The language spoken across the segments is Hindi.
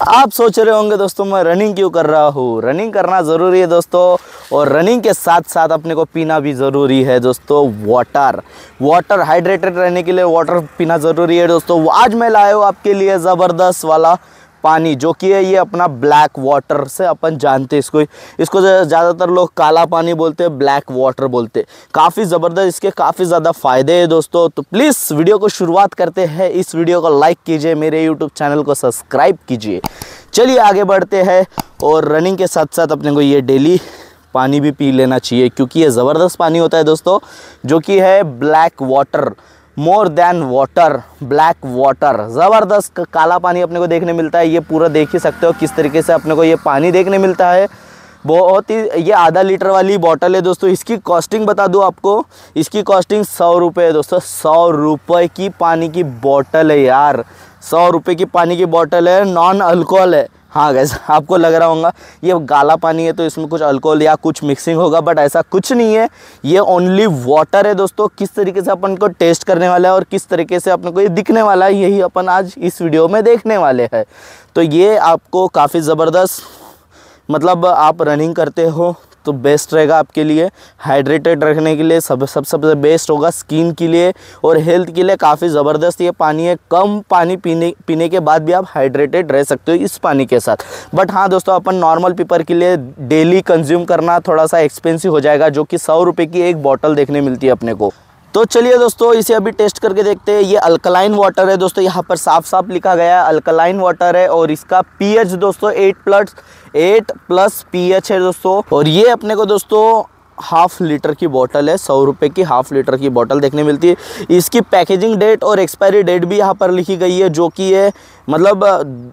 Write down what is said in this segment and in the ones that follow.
आप सोच रहे होंगे दोस्तों मैं रनिंग क्यों कर रहा हूँ। रनिंग करना ज़रूरी है दोस्तों, और रनिंग के साथ साथ अपने को पीना भी ज़रूरी है दोस्तों। वाटर हाइड्रेटेड रहने के लिए वाटर पीना ज़रूरी है दोस्तों। आज मैं लाया हूँ आपके लिए ज़बरदस्त वाला पानी, जो कि है ये अपना ब्लैक वाटर से अपन जानते हैं इसको ज़्यादातर लोग काला पानी बोलते हैं, ब्लैक वाटर बोलते हैं। काफ़ी ज़बरदस्त, इसके काफ़ी ज़्यादा फ़ायदे हैं दोस्तों। तो प्लीज़ वीडियो को शुरुआत करते हैं। इस वीडियो को लाइक कीजिए, मेरे यूट्यूब चैनल को सब्सक्राइब कीजिए। चलिए आगे बढ़ते हैं। और रनिंग के साथ साथ अपने को ये डेली पानी भी पी लेना चाहिए, क्योंकि ये ज़बरदस्त पानी होता है दोस्तों, जो कि है black water, more than water, black water. ज़बरदस्त काला पानी अपने को देखने मिलता है। ये पूरा देख ही सकते हो किस तरीके से अपने को ये पानी देखने मिलता है। बहुत ही, ये आधा लीटर वाली बॉटल है दोस्तों। इसकी कॉस्टिंग बता दूं आपको, इसकी कॉस्टिंग 100 रुपये है दोस्तों। 100 रुपये की पानी की बॉटल है यार, 100 रुपये की पानी की बॉटल है। नॉन अल्कोहल है। हाँ गैस, आपको लग रहा होगा ये काला पानी है तो इसमें कुछ अल्कोहल या कुछ मिक्सिंग होगा, बट ऐसा कुछ नहीं है। ये ओनली वाटर है दोस्तों। किस तरीके से अपन को टेस्ट करने वाला है और किस तरीके से अपने को ये दिखने वाला है, यही अपन आज इस वीडियो में देखने वाले हैं। तो ये आपको काफ़ी ज़बरदस्त, मतलब आप रनिंग करते हो तो बेस्ट रहेगा आपके लिए। हाइड्रेटेड रखने के लिए सबसे बेस्ट होगा, स्किन के लिए और हेल्थ के लिए काफ़ी ज़बरदस्त ये पानी है। कम पानी पीने के बाद भी आप हाइड्रेटेड रह सकते हो इस पानी के साथ। बट हाँ दोस्तों, अपन नॉर्मल पीपल के लिए डेली कंज्यूम करना थोड़ा सा एक्सपेंसिव हो जाएगा, जो कि 100 रुपये की एक बॉटल देखने मिलती है अपने को। तो चलिए दोस्तों, इसे अभी टेस्ट करके देखते हैं। ये अल्कलाइन वाटर है दोस्तों, यहाँ पर साफ साफ लिखा गया है अल्कलाइन वाटर है। और इसका पीएच दोस्तों 8+ पीएच है दोस्तों। और ये अपने को दोस्तों ½ लीटर की बोतल है, 100 रुपये की ½ लीटर की बोतल देखने मिलती है। इसकी पैकेजिंग डेट और एक्सपायरी डेट भी यहाँ पर लिखी गई है, जो कि है मतलब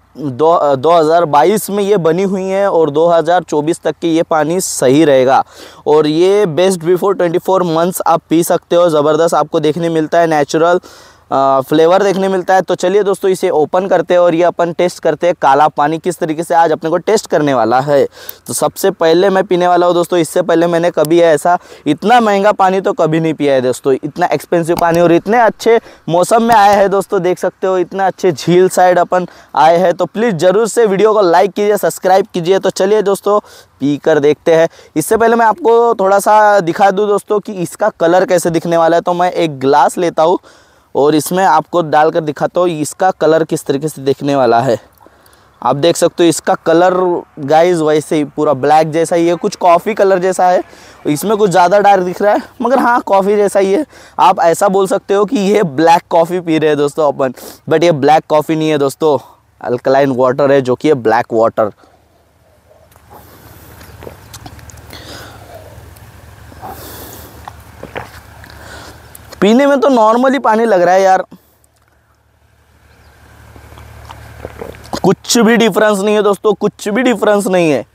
2022 में ये बनी हुई है और 2024 तक की ये पानी सही रहेगा। और ये बेस्ट बिफोर 24 मंथ्स आप पी सकते हो। ज़बरदस्त आपको देखने मिलता है, नेचुरल फ्लेवर देखने मिलता है। तो चलिए दोस्तों, इसे ओपन करते हैं और ये अपन टेस्ट करते हैं काला पानी किस तरीके से आज अपने को टेस्ट करने वाला है। तो सबसे पहले मैं पीने वाला हूँ दोस्तों। इससे पहले मैंने कभी ऐसा इतना महंगा पानी तो कभी नहीं पिया है दोस्तों, इतना एक्सपेंसिव पानी। और इतने अच्छे मौसम में आए हैं दोस्तों, देख सकते हो इतना अच्छे झील साइड अपन आए हैं। तो प्लीज़ ज़रूर से वीडियो को लाइक कीजिए, सब्सक्राइब कीजिए। तो चलिए दोस्तों, पी कर देखते हैं। इससे पहले मैं आपको थोड़ा सा दिखा दूँ दोस्तों कि इसका कलर कैसे दिखने वाला है। तो मैं एक गिलास लेता हूँ और इसमें आपको डालकर दिखाता हूँ इसका कलर किस तरीके से दिखने वाला है। आप देख सकते हो इसका कलर गाइस वैसे ही पूरा ब्लैक जैसा ही है, कुछ कॉफ़ी कलर जैसा है। इसमें कुछ ज़्यादा डार्क दिख रहा है, मगर हाँ कॉफ़ी जैसा ही है। आप ऐसा बोल सकते हो कि ये ब्लैक कॉफ़ी पी रहे हैं दोस्तों अपन, बट ये ब्लैक कॉफ़ी नहीं है दोस्तों, अल्कलाइन वाटर है, जो कि है ब्लैक वाटर। पीने में तो नॉर्मली पानी लग रहा है यार, कुछ भी डिफरेंस नहीं है दोस्तों, कुछ भी डिफरेंस नहीं है।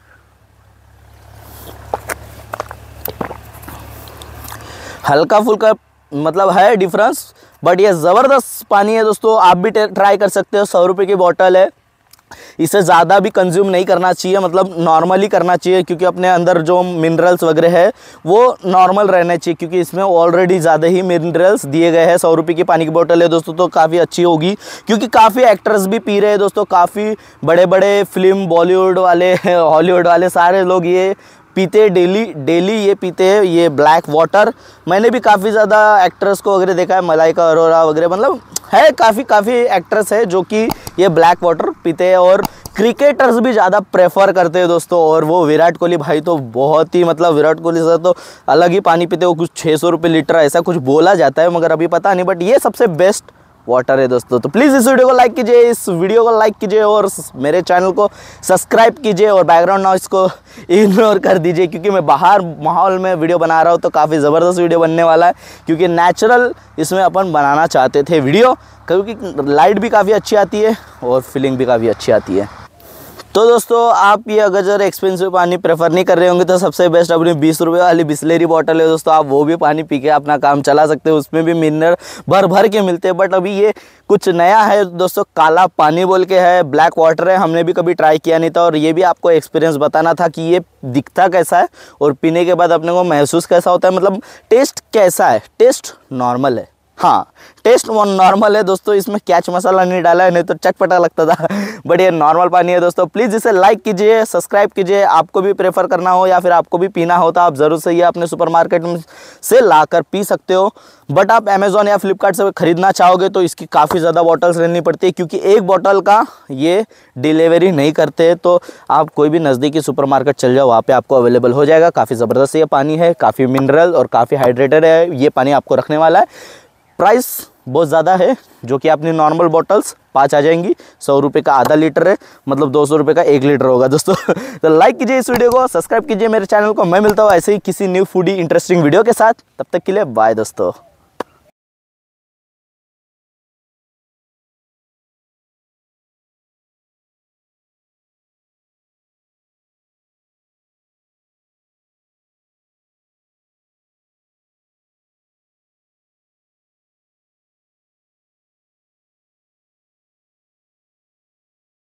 हल्का फुल्का मतलब है डिफरेंस, बट ये ज़बरदस्त पानी है दोस्तों। आप भी ट्राई कर सकते हो। 100 रुपये की बॉटल है, इसे ज़्यादा भी कंज्यूम नहीं करना चाहिए, मतलब नॉर्मली करना चाहिए, क्योंकि अपने अंदर जो मिनरल्स वगैरह है वो नॉर्मल रहना चाहिए, क्योंकि इसमें ऑलरेडी ज़्यादा ही मिनरल्स दिए गए हैं। 100 रुपये की पानी की बोतल है दोस्तों, तो काफ़ी अच्छी होगी, क्योंकि काफ़ी एक्टर्स भी पी रहे हैं दोस्तों। काफ़ी बड़े बड़े फिल्म बॉलीवुड वाले, हॉलीवुड वाले सारे लोग ये पीते, डेली ये पीते हैं ये ब्लैक वाटर। मैंने भी काफ़ी ज़्यादा एक्ट्रेस को वगैरह देखा है, मलाइका अरोरा वगैरह, मतलब है काफ़ी एक्ट्रेस है जो कि ये ब्लैक वाटर पीते हैं। और क्रिकेटर्स भी ज़्यादा प्रेफर करते हैं दोस्तों। और वो विराट कोहली भाई तो बहुत ही, मतलब विराट कोहली से तो अलग ही पानी पीते हो, कुछ 600 रुपये लीटर ऐसा कुछ बोला जाता है, मगर अभी पता नहीं, बट ये सबसे बेस्ट वाटर है दोस्तों। तो प्लीज़ इस वीडियो को लाइक कीजिए, और मेरे चैनल को सब्सक्राइब कीजिए, और बैकग्राउंड नॉइस को इग्नोर कर दीजिए, क्योंकि मैं बाहर माहौल में वीडियो बना रहा हूँ, तो काफ़ी ज़बरदस्त वीडियो बनने वाला है, क्योंकि नेचुरल इसमें अपन बनाना चाहते थे वीडियो, क्योंकि लाइट भी काफ़ी अच्छी आती है और फीलिंग भी काफ़ी अच्छी आती है। तो दोस्तों, आप ये अगर ज़रा एक्सपेंसिव पानी प्रेफर नहीं कर रहे होंगे तो सबसे बेस्ट अपनी 20 रुपये वाली बिस्लेरी बॉटल है दोस्तों, आप वो भी पानी पी के अपना काम चला सकते हो। उसमें भी मिनरल भर के मिलते हैं। बट अभी ये कुछ नया है दोस्तों, काला पानी बोल के है, ब्लैक वाटर है, हमने भी कभी ट्राई किया नहीं था। और ये भी आपको एक्सपीरियंस बताना था कि ये दिखता कैसा है और पीने के बाद अपने को महसूस कैसा होता है, मतलब टेस्ट कैसा है। टेस्ट नॉर्मल है, हाँ, टेस्ट वो नॉर्मल है दोस्तों, इसमें कैच मसाला नहीं डाला है, नहीं तो चटपटा लगता था बट ये नॉर्मल पानी है दोस्तों। प्लीज़ इसे लाइक कीजिए, सब्सक्राइब कीजिए। आपको भी प्रेफर करना हो या फिर आपको भी पीना हो तो आप ज़रूर से ये अपने सुपरमार्केट में से लाकर पी सकते हो। बट आप अमेज़ॉन या फ्लिपकार्ट से ख़रीदना चाहोगे तो इसकी काफ़ी ज़्यादा बॉटल्स लेनी पड़ती है, क्योंकि एक बॉटल का ये डिलीवरी नहीं करते। तो आप कोई भी नज़दीकी सुपरमार्केट चल जाओ, वहाँ पे आपको अवेलेबल हो जाएगा। काफ़ी ज़बरदस्त ये पानी है, काफ़ी मिनरल और काफ़ी हाइड्रेटेड है ये पानी आपको रखने वाला है। प्राइस बहुत ज़्यादा है, जो कि अपनी नॉर्मल बॉटल्स 5 आ जाएंगी। 100 रुपये का आधा लीटर है, मतलब 200 रुपये का 1 लीटर होगा दोस्तों। तो लाइक कीजिए इस वीडियो को, सब्सक्राइब कीजिए मेरे चैनल को। मैं मिलता हूँ ऐसे ही किसी न्यू फूडी इंटरेस्टिंग वीडियो के साथ। तब तक के लिए बाय दोस्तों।